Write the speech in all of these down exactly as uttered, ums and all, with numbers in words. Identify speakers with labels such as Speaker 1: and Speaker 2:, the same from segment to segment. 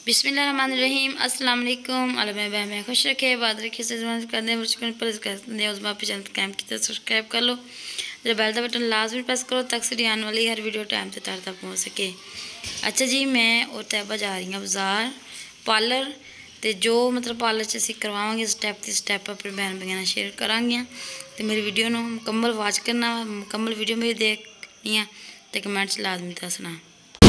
Speaker 1: बिस्मिल्लाहिर्रहमानिर्रहीम अस्सलाम वालेकुम अल्लाह मैं मैं खुश रखे बात रखे से करने उस बापी चैनल कैम की तरह सब्सक्राइब कर लो, जरा बेल का बटन लाजमी प्रेस करो ताकि आने वाली हर वीडियो टाइम से तार तक पहुँच सके। अच्छा जी, मैं और तैयबा जा रही हूँ बाज़ार पार्लर तो जो मतलब पार्लर च असीं करवावांगे स्टैप ते स्टैप अपने भैन भैया शेयर करांगे। तो मेरी वीडियो नूं मुकम्मल वॉच करना, मुकम्मल वीडियो मेरी देखनी है तो कमेंट च लाजमी दसना।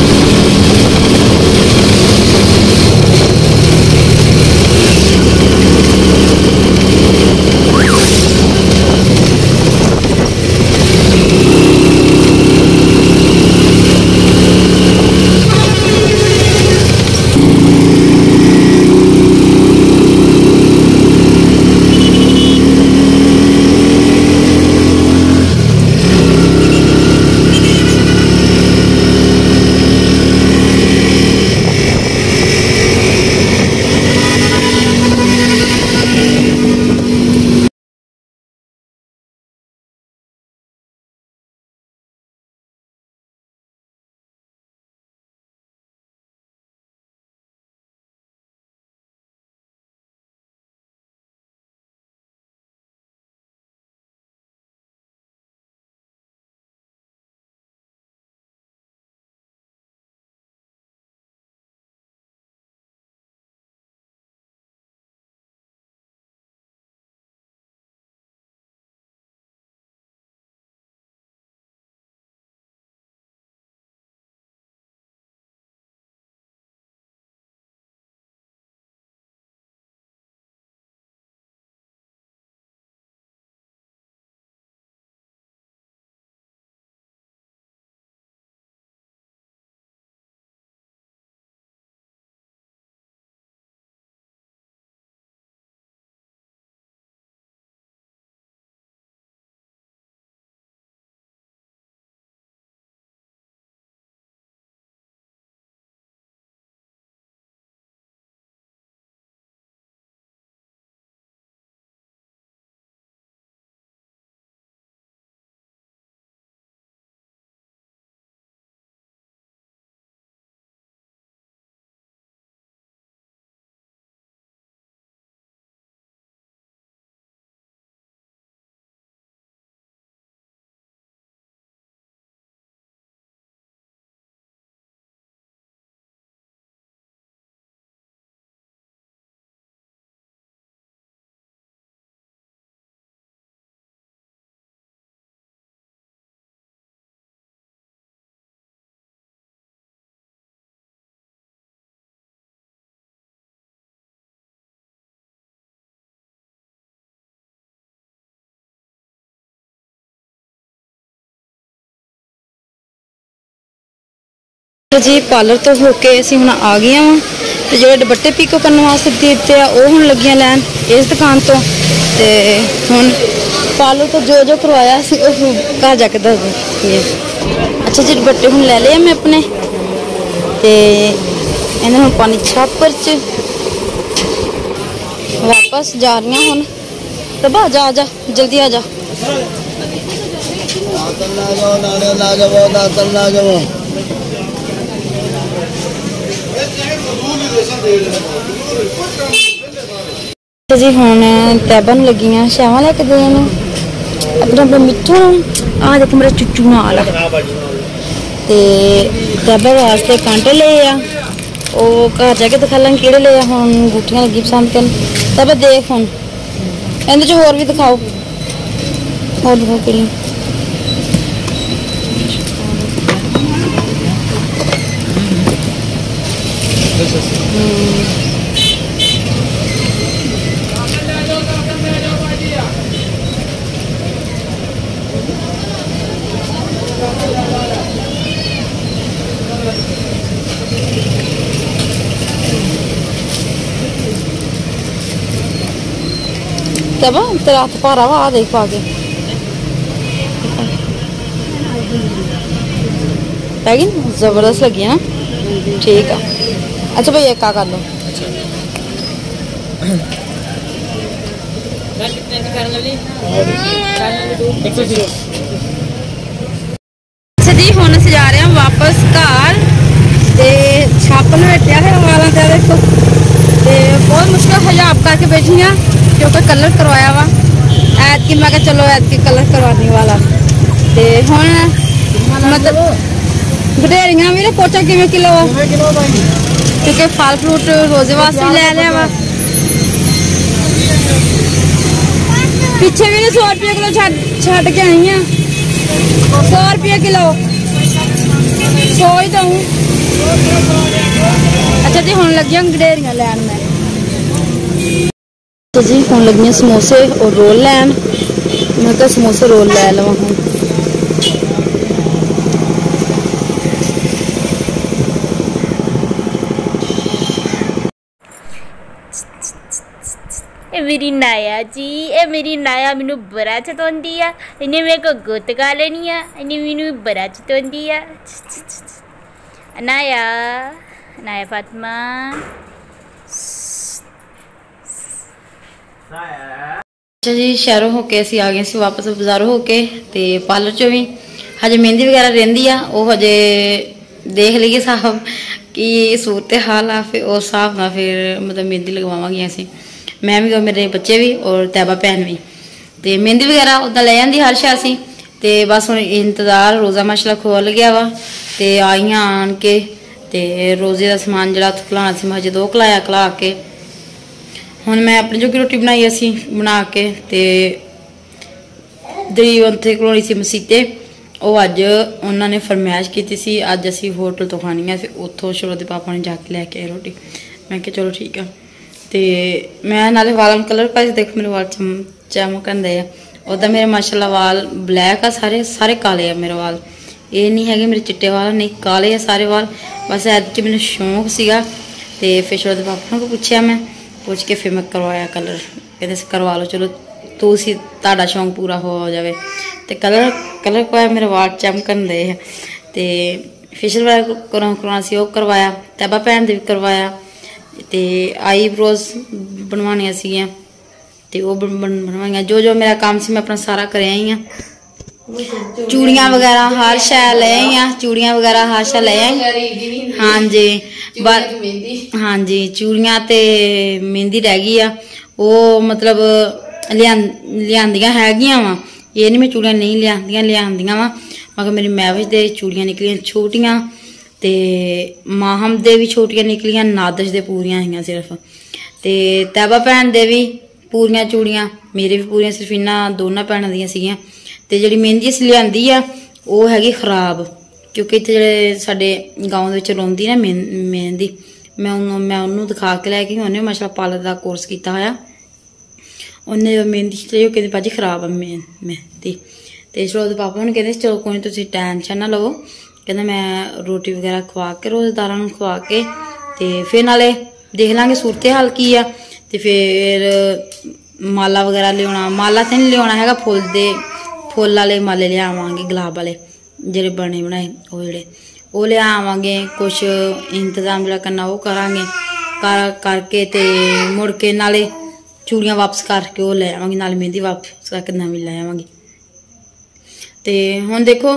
Speaker 1: जी पार्लर तो होके असी हुण आ गई वा तो जो दुपट्टे पीको करने वास्ते दिते वो हुण लगियां लैन इस दुकान तो ते हुण पार्लर तो जो जो करवाया घर जाके दस दिए। अच्छा जी, दुपट्टे हुण ले लिया मैं अपने ते इन्हें हुण पानी छापर च वापस जा रही हुण। तब आ जा आ जा जल्दी आ जा। जी हुण तैयबा नूं लगी शावां लैके देन अपने अपने मिट्ठू आ देख मेरा चुचू नाल ते तैयबा वास्ते कांटे ले आ वो घर जाके दिखा लांगे केड़े ले आ। हुण अंगूठियां लगी पसंद करन तैयबा देख हुण इहदे च होर भी दिखाओ होर दिखाओ केड़ियां तब तेरा हाथ भारा वा आ देख पाके पैगी जबरदस्त लगी है ना। ठीक है अच्छा भैया क्या कर लो अच्छा जी, हुण असीं जा रहे हैं वापस घर ते छाप लपेटिया है वालों ते
Speaker 2: देखो तो बहुत मुश्किल हिजाब करके बैठी हाँ क्योंकि कलर करवाया वा ऐत की मैं चलो ऐत की कलर करवाने वाला तो हुण मतलब गडेरियां मेरे पोचा किवें किलो क्योंकि फल फ्रूट रोजे वास्ते भी लै लिया वा पिछे भी सौ रुपये किलो छड़ के आई हाँ सौ रुपये किलो सौ ही दूँ। अच्छा जी हुण लगी गडेरियां लैन मैं तो जी हुण लगी समोसे और रोल लैन मैं तो समोसे रोल लै लवां हुण
Speaker 3: ए मेरी नाया जी ए मेरी नाया मैनू बड़ा चताउंदी आ इन्हें मेरे को गुत गा लेनी आ इन्हें मैनू बड़ा चताउंदी आ नाया नाया फातिमा
Speaker 1: अच्छा जी शहरों होके असीं आ गए सी वापस बाजारों होके ते पार्लर चो भी हजे मेहंदी वगैरह रहिंदी आ वो हजे देख लीए साहब कि सूरत हाल आ फिर उस हिसाब नाल फिर मतलब मेहंदी लगवावांगे असीं मैं भी और मेरे बच्चे भी और तैबा भैन भी तो मेहंदी वगैरह उदा ले जाती हर शा असी तो बस हुण इंतजार रोज़ा माशाल्लाह खोल गया वा तो आईयां आन के ते रोज़े का समान जो खलाना सी मैं हजे दो खलाया खला के हुण मैं अपनी जोगी रोटी बनाई असी बना के ते दरी उत्थे खलोनी सी मसीते वो अज उन्होंने फरमाइश की सी अज असी होटल तो खानी है फिर उत्थों शोरो दे पापा ने जाके लैके आए रोटी मैं कहा चलो ठीक है तो मैं नाले वालों कलर पाए देखो मेरे वाल चम चमकन दे उदा मेरे माशाल्लाह वाल ब्लैक आ सारे सारे काले आ मेरे वाल ये नहीं है मेरे चिट्टे वाल नहीं काले आ सारे वाल बस ऐतकी मैंने शौक सीगा तो फिर शोरो दे पापा को पूछा मैं पूछ के फिर मैं करवाया कलर कहते करवा लो चलो तो उसी ताड़ा शौक पूरा हो जाए तो कलर कलर करवाया मेरे वाल चमकन दे तो फेशियल वगैरह करवाना सी वो करवाया तैबा भैन दे भी करवाया तो आईब्रोज बनवानिया सीगियां ते वो बनवाइया जो जो मेरा काम से मैं अपना सारा कर आई हाँ चूड़ियाँ वगैरह हर शै ले आई हाँ चूड़ियाँ वगैरह हर शै ले आई हाँ जी हाँ जी चूड़ियाँ ते मेहंदी रह गई आ वो मतलब लिया लियांदियां हैगियां वा ये नहीं मैं चूड़ियाँ नहीं लियांदियां लियांदियां वा मगर मेरी मैरिज दे चूड़ियाँ निकलियां छोटियां ते माहम दे भी छोटियां निकलियां नादश दे पूरियां हियां सिर्फ ते तैबा भैन दे भी पूरियां चूड़ियां मेरे भी पूरियां सिर्फ इन्हां दोनों भैनां दियां सीगियां ते जिहड़ी मेहंदी असीं लियांदी आ वो हैगी खराब क्योंकि इत्थे जिहड़े साडे गाँव दे विच रौंदी ना मेहंदी मैं उन्होंने मैं उन्होंने दिखा के लैके उन्हें माशाल्लाह पार्लर का कोर्स किया होया उन्हें मेहंदी चली कहते भाजी खराब है मेहंदी तो शोरो दे पापा उन्हें कहते चलो कोई तुसीं टेंशन ना लवो कहते मैं रोटी वगैरह खवा के रोज़ेदारां नूं खवा के ते फिर नाले देख लांगे सूरत हाल की आ ते फिर माला वगैरह लिया माला तो नहीं लिया है फुल दे फुल वाले माले लियावांगे गुलाब वाले जेह्ड़े बने बनाए वो जेह्ड़े वो लियावांगे कुछ इंतजाम जो करना वो करांगे कर करके ते मुड़ के नाले चूड़ियाँ वापस करके वो ले आवांगी नाले मेहंदी वापस करके नवीं ले आवांगी ते हुण देखो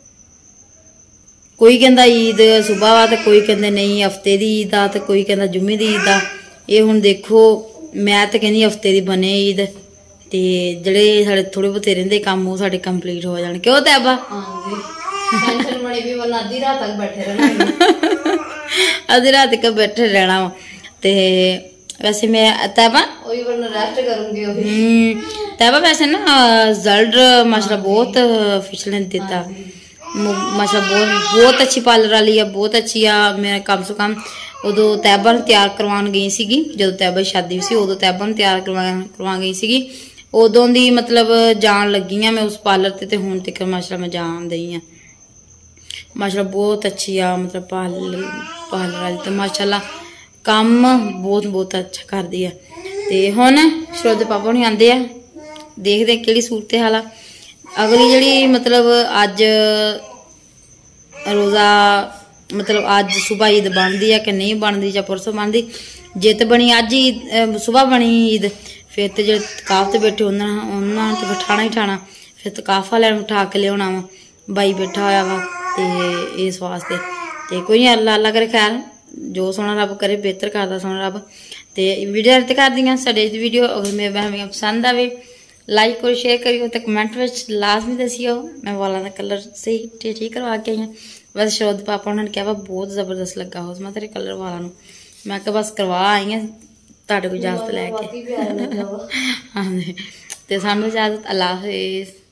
Speaker 1: कोई कहता ईद सुबह वा तो कोई कहते नहीं हफ्ते की ईद आ तो कोई कहता जुम्मे की ईद आ ये हुण देखो मैं तो कहनी हफ्ते की बने ईद ते जेह्ड़े साढ़े थोड़े बहुते रहिंदे कम्म वो साढ़े कंप्लीट हो जाण क्यों तैबा अद्धी रात तक बैठे रहना अद्धी रात तक बैठे रहना वा ते वैसे मैं तैबा रेस्ट करूंगी तैबा वैसे ना रिजल्ट माशाल्लाह बहुत फिसलन देता माशाल्लाह बहुत बहुत अच्छी पार्लर वाली है बहुत अच्छी आ मैं कम से कम उदो तैबा तैयार करवान गई सीगी जो तैबा की शादी सी उदो तैबा तैयार करवा करवा गई सीगी उदों दी मतलब जान लगी हाँ मैं उस पार्लर ते ते हुण तक माशाल्लाह मैं जान दई हाँ माशाल्लाह बहुत अच्छी आ मतलब पार्लर पार्लर वाली तो माशाल्लाह काम बहुत बहुत अच्छा करदी है ते हुण शोरो दे पापा नहीं आंदे आ देखदे केड़ी सूरत हाल आ अगली जड़ी मतलब अज रोज़ा मतलब अज सुबह ईद बनती है कि नहीं बनती या परसों बनती जे तो बनी अज ईद सुबह बनी ईद फिर तो जो तकाफ ते बैठे उन्होंने तो बिठाना ही ठाना फिर तकाफ वाले उठा के लिया वा बाई बैठा होया वा ते इस वास्ते ते कोई नहीं अल्लाह अल्लाह करे खैर जो सोना रब करे बेहतर करता सोना रब। तो वीडियो इत्थे कर दी साडे वीडियो अगर मेरे बहन पसंद आवे लाइक और शेयर करियो तो कमेंट में लाजमी दसियो। मैं वालों का कलर सही ठीक करवा के आई हाँ। वैसे शरोद पापा उन्होंने कहा वा बहुत जबरदस्त लगा हो मैं तेरे कलर वालों मैं क्या बस करवा आई हाँ तुहाडे कोल इजाजत लैके। हाँ जी तो सानू इजाजत अल्लाह हाफिज़।